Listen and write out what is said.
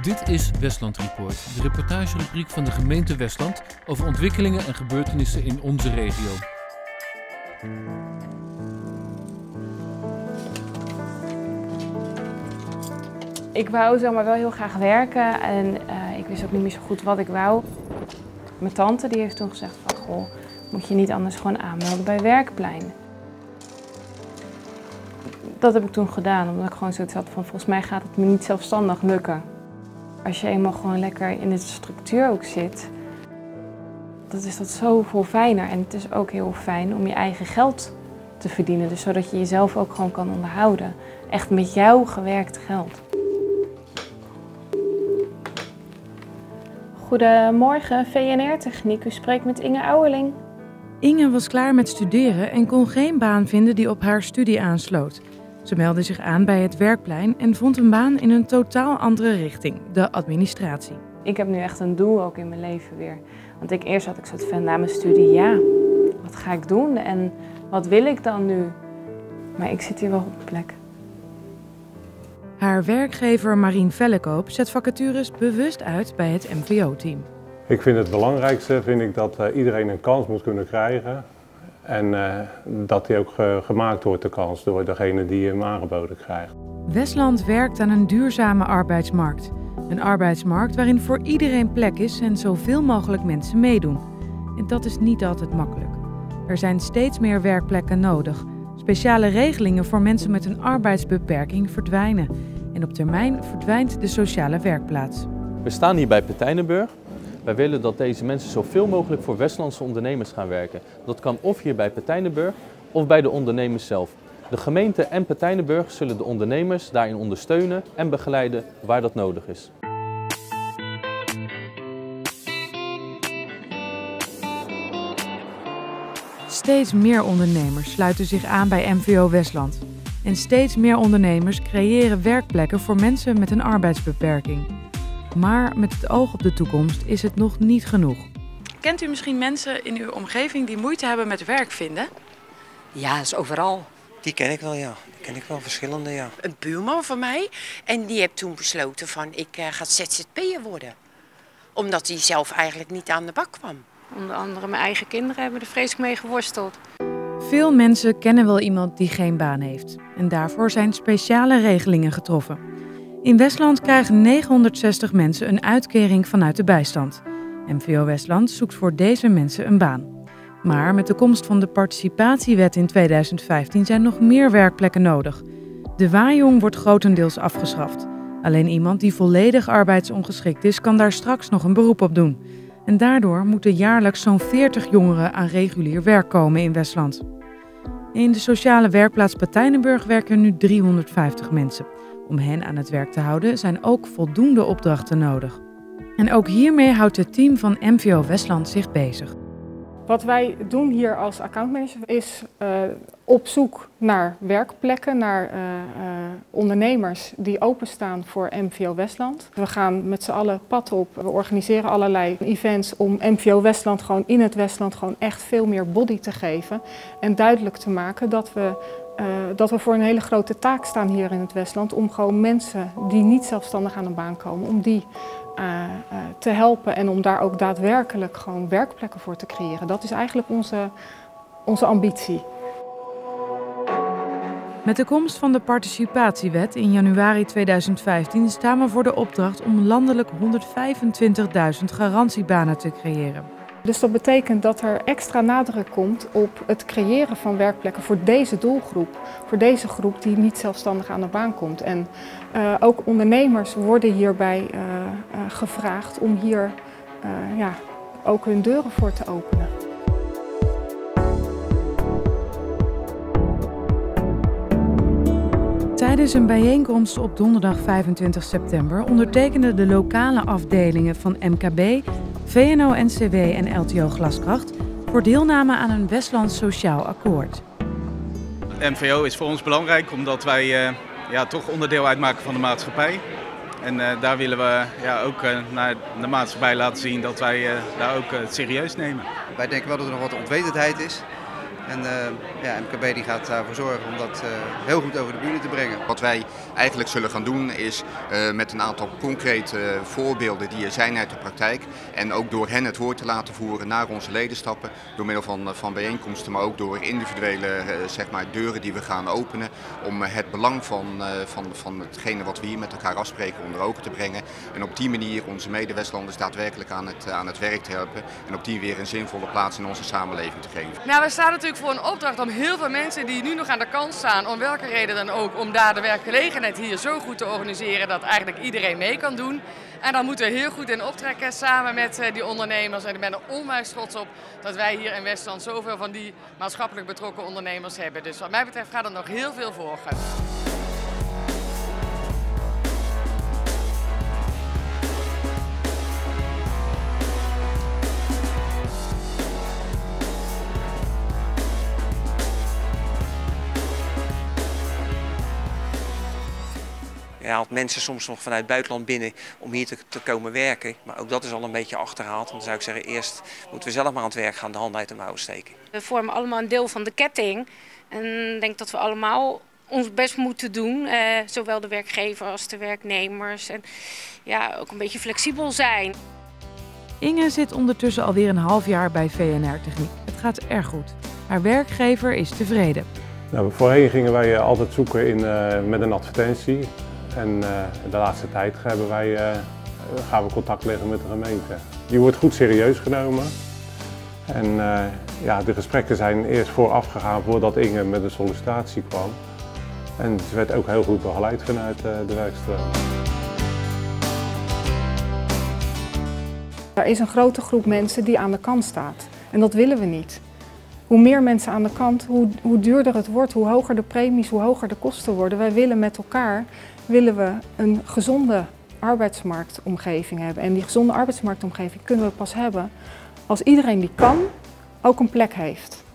Dit is Westland Report, de reportagerubriek van de gemeente Westland over ontwikkelingen en gebeurtenissen in onze regio. Ik wou zomaar wel heel graag werken en ik wist ook niet meer zo goed wat ik wou. Mijn tante die heeft toen gezegd van, goh, moet je niet anders gewoon aanmelden bij Werkplein. Dat heb ik toen gedaan, omdat ik gewoon zoiets had van, volgens mij gaat het me niet zelfstandig lukken. Als je eenmaal gewoon lekker in de structuur ook zit, dat is dat zoveel fijner. En het is ook heel fijn om je eigen geld te verdienen, dus zodat je jezelf ook gewoon kan onderhouden. Echt met jouw gewerkt geld. Goedemorgen, VNR Techniek. U spreekt met Inge Ouweling. Inge was klaar met studeren en kon geen baan vinden die op haar studie aansloot. Ze meldde zich aan bij het Werkplein en vond een baan in een totaal andere richting, de administratie. Ik heb nu echt een doel ook in mijn leven weer. Want eerst had ik zoiets van, na mijn studie, ja, wat ga ik doen en wat wil ik dan nu? Maar ik zit hier wel op de plek. Haar werkgever Marien Vellekoop zet vacatures bewust uit bij het MVO-team. Ik vind het belangrijkste dat iedereen een kans moet kunnen krijgen. En dat die ook gemaakt wordt, de kans, door degene die hem aangeboden krijgt. Westland werkt aan een duurzame arbeidsmarkt. Een arbeidsmarkt waarin voor iedereen plek is en zoveel mogelijk mensen meedoen. En dat is niet altijd makkelijk. Er zijn steeds meer werkplekken nodig. Speciale regelingen voor mensen met een arbeidsbeperking verdwijnen. En op termijn verdwijnt de sociale werkplaats. We staan hier bij Partijnenburg. Wij willen dat deze mensen zoveel mogelijk voor Westlandse ondernemers gaan werken. Dat kan of hier bij Partijnenburg of bij de ondernemers zelf. De gemeente en Partijnenburg zullen de ondernemers daarin ondersteunen en begeleiden waar dat nodig is. Steeds meer ondernemers sluiten zich aan bij MVO Westland. En steeds meer ondernemers creëren werkplekken voor mensen met een arbeidsbeperking. Maar met het oog op de toekomst is het nog niet genoeg. Kent u misschien mensen in uw omgeving die moeite hebben met werk vinden? Ja, dat is overal. Die ken ik wel, ja. Die ken ik wel, verschillende, ja. Een buurman van mij en die heeft toen besloten van ik ga ZZP'er worden. Omdat hij zelf eigenlijk niet aan de bak kwam. Onder andere mijn eigen kinderen hebben er vreselijk mee geworsteld. Veel mensen kennen wel iemand die geen baan heeft. En daarvoor zijn speciale regelingen getroffen. In Westland krijgen 960 mensen een uitkering vanuit de bijstand. MVO Westland zoekt voor deze mensen een baan. Maar met de komst van de participatiewet in 2015 zijn nog meer werkplekken nodig. De Wajong wordt grotendeels afgeschaft. Alleen iemand die volledig arbeidsongeschikt is, kan daar straks nog een beroep op doen. En daardoor moeten jaarlijks zo'n 40 jongeren aan regulier werk komen in Westland. In de sociale werkplaats Partijnenburg werken nu 350 mensen. Om hen aan het werk te houden zijn ook voldoende opdrachten nodig. En ook hiermee houdt het team van MVO Westland zich bezig. Wat wij doen hier als accountmanager is op zoek naar werkplekken, naar ondernemers die openstaan voor MVO Westland. We gaan met z'n allen pad op. We organiseren allerlei events om MVO Westland gewoon in het Westland gewoon echt veel meer body te geven. En duidelijk te maken dat we voor een hele grote taak staan hier in het Westland. Om gewoon mensen die niet zelfstandig aan een baan komen, om die te helpen en om daar ook daadwerkelijk gewoon werkplekken voor te creëren. Dat is eigenlijk onze ambitie. Met de komst van de participatiewet in januari 2015 staan we voor de opdracht om landelijk 125.000 garantiebanen te creëren. Dus dat betekent dat er extra nadruk komt op het creëren van werkplekken voor deze doelgroep. Voor deze groep die niet zelfstandig aan de baan komt. En ook ondernemers worden hierbij gevraagd om hier ook hun deuren voor te openen. Tijdens een bijeenkomst op donderdag 25 september ondertekenden de lokale afdelingen van MKB, VNO-NCW en LTO Glaskracht voor deelname aan een Westlands Sociaal Akkoord. MVO is voor ons belangrijk omdat wij toch onderdeel uitmaken van de maatschappij. En daar willen we ook naar de maatschappij laten zien dat wij daar ook het serieus nemen. Wij denken wel dat er nog wat onwetendheid is. En ja, MKB die gaat daarvoor zorgen om dat heel goed over de bühne te brengen. Wat wij eigenlijk zullen gaan doen is met een aantal concrete voorbeelden die er zijn uit de praktijk. En ook door hen het woord te laten voeren naar onze leden stappen. Door middel van bijeenkomsten, maar ook door individuele zeg maar, deuren die we gaan openen. Om het belang van hetgene wat we hier met elkaar afspreken onder ogen te brengen. En op die manier onze mede-Westlanders daadwerkelijk aan het werk te helpen. En op die weer een zinvolle plaats in onze samenleving te geven. Nou, we staan natuurlijk voor een opdracht om heel veel mensen die nu nog aan de kant staan, om welke reden dan ook, om daar de werkgelegenheid hier zo goed te organiseren dat eigenlijk iedereen mee kan doen. En dan moeten we heel goed in optrekken samen met die ondernemers. En ik ben er onwijs trots op dat wij hier in Westland zoveel van die maatschappelijk betrokken ondernemers hebben. Dus wat mij betreft gaat er nog heel veel volgen. Je haalt mensen soms nog vanuit het buitenland binnen om hier te komen werken. Maar ook dat is al een beetje achterhaald. Dan zou ik zeggen, eerst moeten we zelf maar aan het werk gaan, de hand uit de mouwen steken. We vormen allemaal een deel van de ketting. En ik denk dat we allemaal ons best moeten doen. Zowel de werkgever als de werknemers. En ja, ook een beetje flexibel zijn. Inge zit ondertussen alweer een half jaar bij VNR Techniek. Het gaat erg goed. Haar werkgever is tevreden. Nou, voorheen gingen wij altijd zoeken met een advertentie. En de laatste tijd gaan we contact leggen met de gemeente. Die wordt goed serieus genomen. En ja, de gesprekken zijn eerst vooraf gegaan voordat Inge met een sollicitatie kwam. En ze werd ook heel goed begeleid vanuit de werkstroom. Er is een grote groep mensen die aan de kant staat. En dat willen we niet. Hoe meer mensen aan de kant, hoe duurder het wordt, hoe hoger de premies, hoe hoger de kosten worden. Wij willen met elkaar een gezonde arbeidsmarktomgeving hebben. En die gezonde arbeidsmarktomgeving kunnen we pas hebben als iedereen die kan ook een plek heeft.